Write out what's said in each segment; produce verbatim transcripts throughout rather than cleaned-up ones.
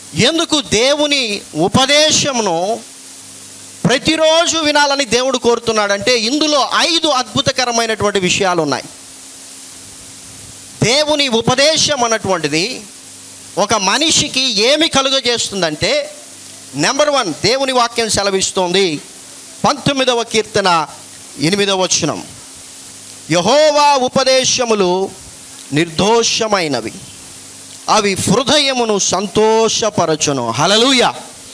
ఎందుకు దేవుని ఉపదేశమును ప్రతిరోజు వినాలని దేవుడు కోరుతున్నాడంటే ఇందులో ఐదు అద్భుతకరమైనటువంటి విషయాలు ఉన్నాయి. దేవుని ఉపదేశం అన్నటువంటిది ఒక మనిషికి ఏమి కలుగజేస్తుందంటే, నెంబర్ వన్, దేవుని వాక్యం సెలవిస్తోంది పంతొమ్మిదవ కీర్తన ఎనిమిదవ వచనం, యెహోవా ఉపదేశములు నిర్దోషమైనవి, అవి హృదయమును సంతోషపరచును. హల్లెలూయా.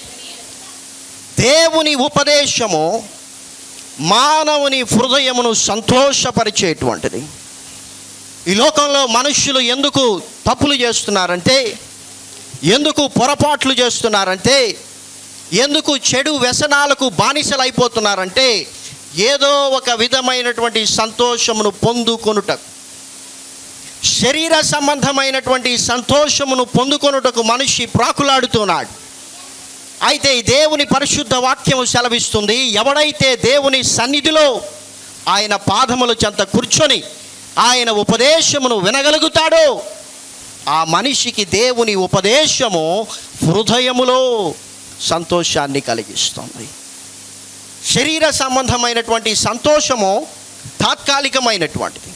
దేవుని ఉపదేశము మానవుని హృదయమును సంతోషపరిచేటువంటిది. ఈ లోకంలో మనుషులు ఎందుకు తప్పులు చేస్తున్నారంటే, ఎందుకు పొరపాట్లు చేస్తున్నారంటే, ఎందుకు చెడు వ్యసనాలకు బానిసలు అయిపోతున్నారంటే, ఏదో ఒక విధమైనటువంటి సంతోషమును పొందుకొనుటకు, శరీర సంబంధమైనటువంటి సంతోషమును పొందుకొనుటకు మనిషి ప్రాకులాడుతున్నాడు. అయితే దేవుని పరిశుద్ధ వాక్యము సెలవిస్తుంది, ఎవడైతే దేవుని సన్నిధిలో ఆయన పాదముల చెంత కూర్చొని ఆయన ఉపదేశమును వినగలుగుతాడో ఆ మనిషికి దేవుని ఉపదేశము హృదయములో సంతోషాన్ని కలిగిస్తుంది. శరీర సంబంధమైనటువంటి సంతోషము తాత్కాలికమైనటువంటిది.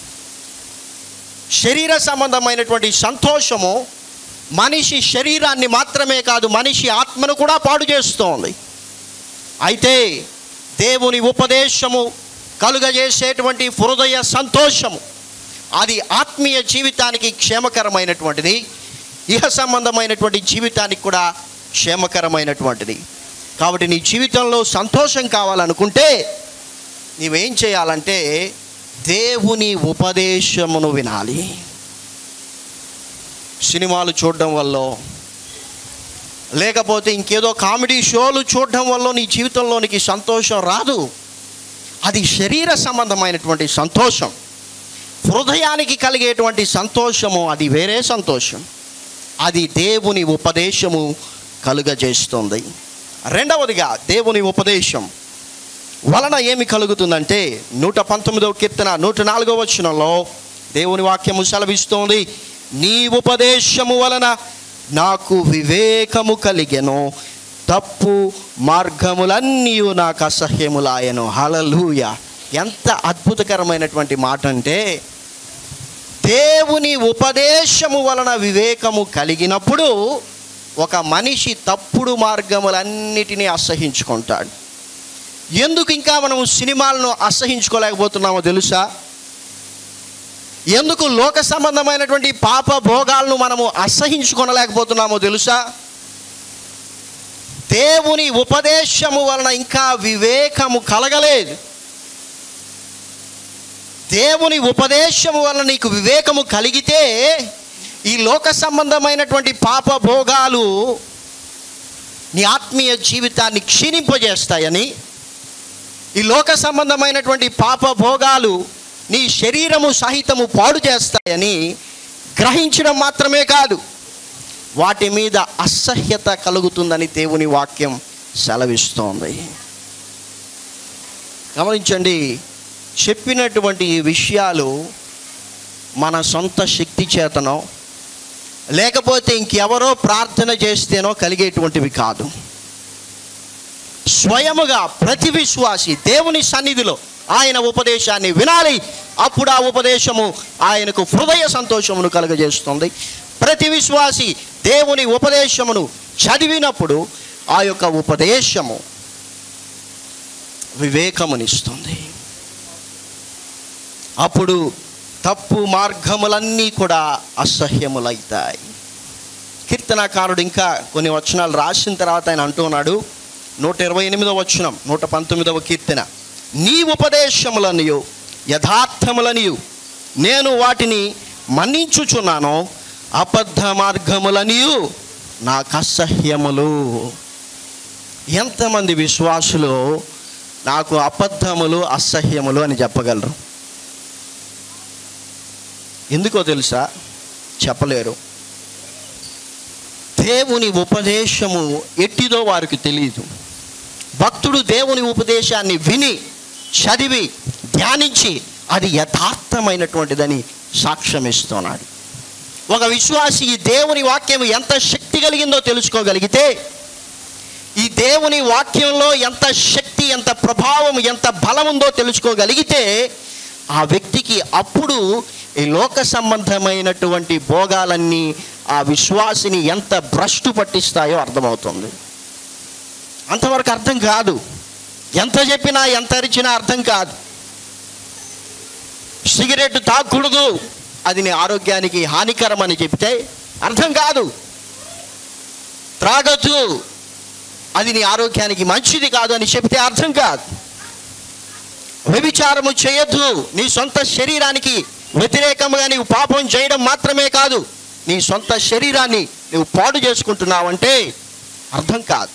శరీర సంబంధమైనటువంటి సంతోషము మనిషి శరీరాన్ని మాత్రమే కాదు, మనిషి ఆత్మను కూడా పాడు చేస్తోంది. అయితే దేవుని ఉపదేశము కలుగజేసేటువంటి హృదయ సంతోషము అది ఆత్మీయ జీవితానికి క్షేమకరమైనటువంటిది, ఇహ సంబంధమైనటువంటి జీవితానికి కూడా క్షేమకరమైనటువంటిది. కాబట్టి నీ జీవితంలో సంతోషం కావాలనుకుంటే నీవేం చేయాలంటే దేవుని ఉపదేశమును వినాలి. సినిమాలు చూడడం వల్ల, లేకపోతే ఇంకేదో కామెడీ షోలు చూడడం వల్ల నీ జీవితంలోనికి సంతోషం రాదు. అది శరీర సంబంధమైనటువంటి సంతోషం. హృదయానికి కలిగేటువంటి సంతోషము అది వేరే సంతోషం. అది దేవుని ఉపదేశము కలుగజేస్తుంది. రెండవదిగా దేవుని ఉపదేశం వలన ఏమి కలుగుతుందంటే, నూట పంతొమ్మిదవ కీర్తన నూట నాలుగవ వచనంలో దేవుని వాక్యము సెలవిస్తోంది, నీ ఉపదేశము వలన నాకు వివేకము కలిగెను, తప్పు మార్గములన్నీ నాకు అసహ్యములాయను. హల్లెలూయా. ఎంత అద్భుతకరమైనటువంటి మాట అంటే, దేవుని ఉపదేశము వలన వివేకము కలిగినప్పుడు ఒక మనిషి తప్పుడు మార్గములన్నిటినీ అసహించుకుంటాడు. ఎందుకు ఇంకా మనం సినిమాలను అసహించుకోలేకపోతున్నామో తెలుసా? ఎందుకు లోక సంబంధమైనటువంటి పాప భోగాలను మనము అసహించుకొనలేకపోతున్నామో తెలుసా? దేవుని ఉపదేశము వలన ఇంకా వివేకము కలగలేదు. దేవుని ఉపదేశము వలన నీకు వివేకము కలిగితే ఈ లోక సంబంధమైనటువంటి పాప భోగాలు నీ ఆత్మీయ జీవితాన్ని క్షీణింపజేస్తాయని, ఈ లోక సంబంధమైనటువంటి పాప భోగాలు నీ శరీరము సహితము పాడు చేస్తాయని గ్రహించడం మాత్రమే కాదు, వాటి మీద అసహ్యత కలుగుతుందని దేవుని వాక్యం సెలవిస్తోంది. గమనించండి, చెప్పినటువంటి ఈ విషయాలు మన సొంత శక్తి చేతనో లేకపోతే ఇంకెవరో ప్రార్థన చేస్తేనో కలిగేటువంటివి కాదు. స్వయముగా ప్రతి విశ్వాసి దేవుని సన్నిధిలో ఆయన ఉపదేశాన్ని వినాలి. అప్పుడు ఆ ఉపదేశము ఆయనకు హృదయ సంతోషమును కలుగజేస్తుంది. ప్రతి విశ్వాసి దేవుని ఉపదేశమును చదివినప్పుడు ఆ యొక్క ఉపదేశము వివేకమునిస్తుంది. అప్పుడు తప్పు మార్గములన్నీ కూడా అసహ్యములైతాయి. కీర్తనాకారుడు ఇంకా కొన్ని వచనాలు రాసిన తర్వాత ఆయన అంటున్నాడు, నూట ఇరవై ఎనిమిదవ వచనం, నూట పంతొమ్మిదవ కీర్తన, నీ ఉపదేశములనియు యథార్థములనియు నేను వాటిని మన్నించుచున్నాను, అబద్ధ మార్గములనియు నాకు అసహ్యములు. ఎంతమంది విశ్వాసులు నాకు అబద్ధములు అసహ్యములు అని చెప్పగలరు? ఎందుకో తెలుసా? చెప్పలేరు. దేవుని ఉపదేశము ఎట్టిదో వారికి తెలియదు. భక్తుడు దేవుని ఉపదేశాన్ని విని చదివి ధ్యానించి అది యథార్థమైనటువంటిదని సాక్ష్యం ఇస్తున్నాడు. ఒక విశ్వాసి ఈ దేవుని వాక్యం ఎంత శక్తి కలిగిందో తెలుసుకోగలిగితే, ఈ దేవుని వాక్యంలో ఎంత శక్తి, ఎంత ప్రభావం, ఎంత బలం ఉందో తెలుసుకోగలిగితే, ఆ వ్యక్తికి అప్పుడు ఈ లోక సంబంధమైనటువంటి భోగాలన్నీ ఆ విశ్వాసిని ఎంత భ్రష్టు పట్టిస్తాయో అర్థమవుతుంది. అంతవరకు అర్థం కాదు. ఎంత చెప్పినా ఎంత అరిచినా అర్థం కాదు. సిగరెట్ తాగకూడదు, అది నీ ఆరోగ్యానికి హానికరం అని చెప్తే అర్థం కాదు. త్రాగొద్దు, అది నీ ఆరోగ్యానికి మంచిది కాదు అని చెప్తే అర్థం కాదు. వ్యభిచారము చేయొద్దు, నీ సొంత శరీరానికి వ్యతిరేకంగా నీవు పాపం చేయడం మాత్రమే కాదు, నీ సొంత శరీరాన్ని నువ్వు పాడు చేసుకుంటున్నావంటే అర్థం కాదు.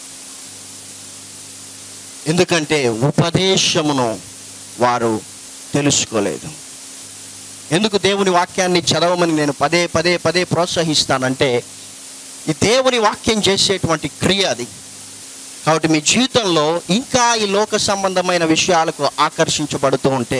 ఎందుకంటే ఉపదేశమును వారు తెలుసుకోలేదు. ఎందుకు దేవుని వాక్యాన్ని చదవమని నేను పదే పదే పదే ప్రోత్సహిస్తానంటే, ఈ దేవుని వాక్యం చేసేటువంటి క్రియ అది. కాబట్టి మీ జీవితంలో ఇంకా ఈ లోక సంబంధమైన విషయాలకు ఆకర్షించబడుతూ ఉంటే,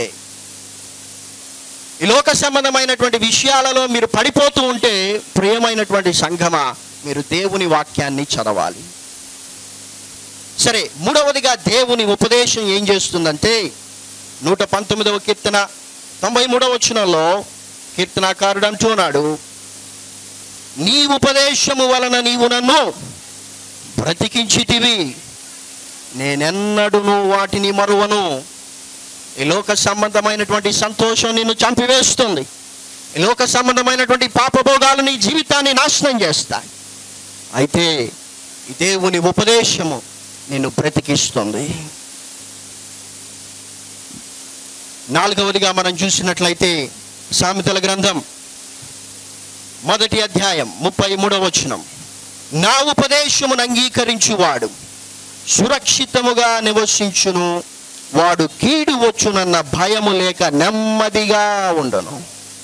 ఈ లోక సంబంధమైనటువంటి విషయాలలో మీరు పడిపోతూ ఉంటే, ప్రియమైనటువంటి సంఘమా, మీరు దేవుని వాక్యాన్ని చదవాలి. సరే, మూడవదిగా దేవుని ఉపదేశం ఏం చేస్తుందంటే, నూట పంతొమ్మిదవ కీర్తన తొంభై మూడవ వచనంలో కీర్తనాకారుడు అంటున్నాడు, నీ ఉపదేశము వలన నీవు నన్ను బ్రతికించితివి, నేనెన్నడూను వాటిని మరువను. ఈ లోక సంబంధమైనటువంటి సంతోషం నిన్ను చంపివేస్తుంది. ఈ లోక సంబంధమైనటువంటి పాపభోగాలు నీ జీవితాన్ని నాశనం చేస్తాయి. అయితే ఈ దేవుని ఉపదేశము నిన్ను బ్రతికిస్తుంది. నాలుగవదిగా మనం చూసినట్లయితే సామెతల గ్రంథం మొదటి అధ్యాయం ముప్పై మూడవ వచనం, నా ఉపదేశమును అంగీకరించువాడు సురక్షితముగా నివసించును, వాడు కీడు వచ్చునన్న భయము లేక నెమ్మదిగా ఉండను.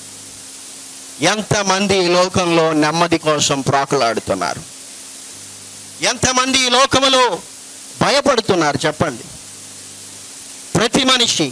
ఎంతమంది ఈ లోకంలో నెమ్మది కోసం ప్రాకులాడుతున్నారు? ఎంతమంది ఈ లోకములో భయపడుతున్నారు చెప్పండి? ప్రతి మనిషి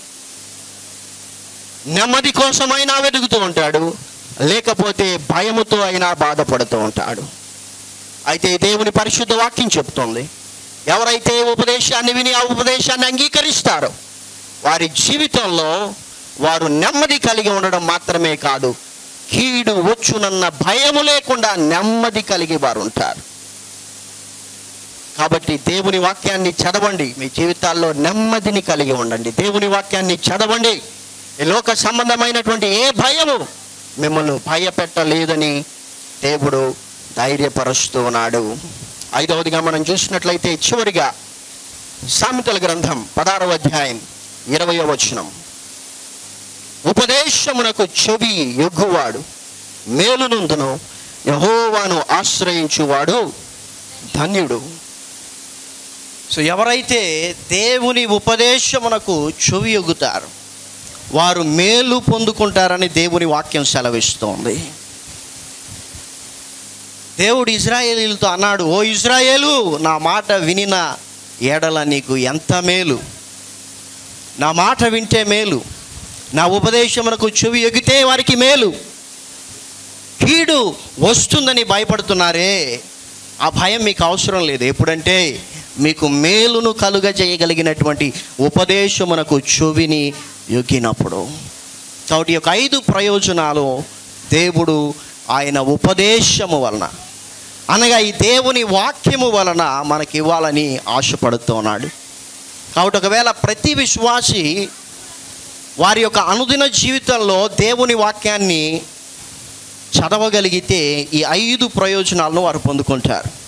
నెమ్మది కోసమైనా వెతుకుతూ ఉంటాడు, లేకపోతే భయముతో అయినా బాధపడుతూ ఉంటాడు. అయితే దేవుని పరిశుద్ధ వాక్యం చెప్తుంది, ఎవరైతే ఉపదేశాన్ని విని ఆ ఉపదేశాన్ని అంగీకరిస్తారో వారి జీవితంలో వారు నెమ్మది కలిగి ఉండడం మాత్రమే కాదు, కీడు వచ్చునన్న భయము లేకుండా నెమ్మది కలిగి వారు ఉంటారు. కాబట్టి దేవుని వాక్యాన్ని చదవండి, మీ జీవితాల్లో నెమ్మదిని కలిగి ఉండండి. దేవుని వాక్యాన్ని చదవండి. ఈ లోక సంబంధమైనటువంటి ఏ భయము మిమ్మల్ని భయపెట్టలేదని దేవుడు ధైర్యపరుస్తూ ఉన్నాడు. ఐదవదిగా మనం చూసినట్లయితే చివరిగా సామెతల గ్రంథం పదహారవ అధ్యాయం ఇరవయవ వచనం, ఉపదేశమునకు చెవి యొగ్గువాడు మేలునందును, యెహోవాను ఆశ్రయించువాడు ధన్యుడు. సో ఎవరైతే దేవుని ఉపదేశమునకు చెవి యొగ్గుతారు వారు మేలు పొందుకుంటారని దేవుని వాక్యం సెలవిస్తోంది. దేవుడు ఇశ్రాయేలీయులతో అన్నాడు, ఓ ఇశ్రాయేలు, నా మాట వినిన ఎడల నీకు ఎంత మేలు, నా మాట వింటే మేలు, నా ఉపదేశమునకు చెవి ఎగితే వారికి మేలు. కీడు వస్తుందని భయపడుతున్నారే, ఆ భయం మీకు అవసరం లేదు. ఎప్పుడంటే మీకు మేలును కలుగజేయగలిగినటువంటి ఉపదేశమునకు చెవిని యొగ్గినప్పుడు. కాబట్టి యొక్క ఐదు ప్రయోజనాలు దేవుడు ఆయన ఉపదేశము వలన, అనగా ఈ దేవుని వాక్యము వలన మనకి ఇవ్వాలని ఆశపడుతూ ఉన్నాడు. కాబట్టి ఒకవేళ ప్రతి విశ్వాసి వారి యొక్క అనుదిన జీవితంలో దేవుని వాక్యాన్ని చదవగలిగితే ఈ ఐదు ప్రయోజనాలను వారు పొందుకుంటారు.